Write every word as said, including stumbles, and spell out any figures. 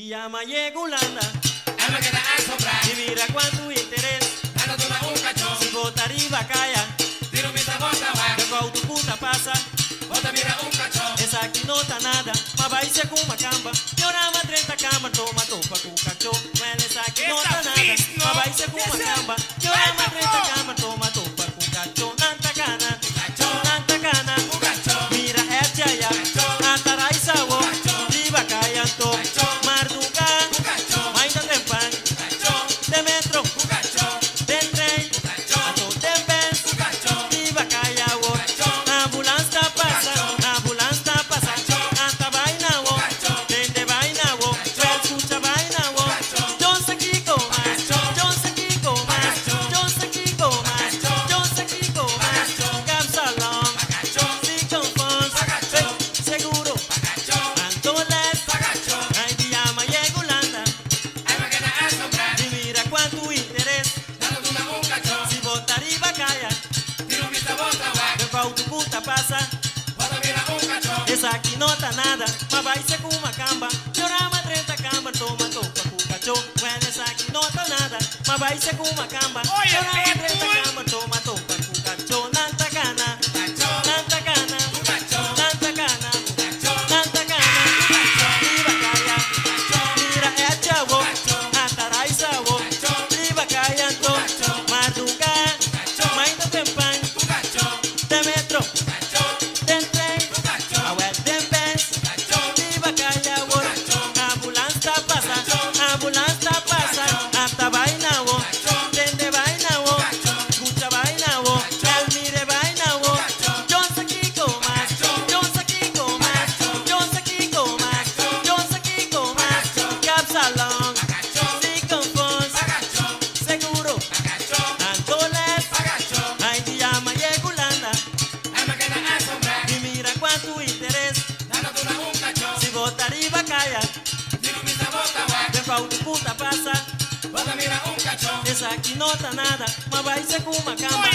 llama Yegulanda, alma que da a soprar, y mira cuánto interés, dándote una un cachón, si bota arriba calla, tiro mi bota va, que con tu puta pasa, bota mira un cachón, esa aquí no está nada, ma vai se com uma camba, llorama treinta cama, toma topa com cachorro, well esa aquí no está nada, ma vai se com uma camba, llorama treinta cama, toma topa com cachorro, nanta cana, nanta cana, mira é jaya, nanta raisawo, riba kayanto, marduka, mais da tempan, de metro, de trem, ato de bens, riba kayawo, ambulância passa, ambulância passa, anta vaina wo, dende vaina wo, well escucha vaina wo, John Sakiko mas, John Sakiko mas, John Sakiko mas, John Sakiko mas, Capsalon, Sikon Fons, seguro, Antoles, ay te llama Yegulanda, alma que da a soprar, y mira cuánto interés, dándote una un cachón, si bota arriba calla, tiro mi bota va, que con tu puta pasa, bota mira un cachón, esa aquí no está nada, ma vai se com uma camba, llorama treinta camba, toma topa com cachorro, well esa aquí no está nada, ma vai se com uma camba, Oye, llorama treinta Pitbull. camba, toma topa com cachorro, nanta cana, cachón, nanta cana, un cachón, nanta cana, cachón, nanta cana, riba calla, mira é chavo, anta raisawo, riba callanto, marduca, mais da tempan, un cachón, de metro, cachón, de trem, un cachón, a well de bens, cachón, riba calyawo, ambulância passa, ambulância passa, anta vaina wo, dende vaina wo, escucha vaina wo, Elmire vaina wo, John Sakiko mas, John Sakiko mas, John Sakiko mas, John Sakiko mas, Capsalon, Sikon Fons, seguro, Antoles, ay te llama Yegulanda, alma que da a soprar, y mira cuánto interés, dándote una un cachón, si bota arriba calla, tiro mi bota va, que con tu puta pasa, bota mira un cachón, esa aquí no está nada, ma vai se com uma camba,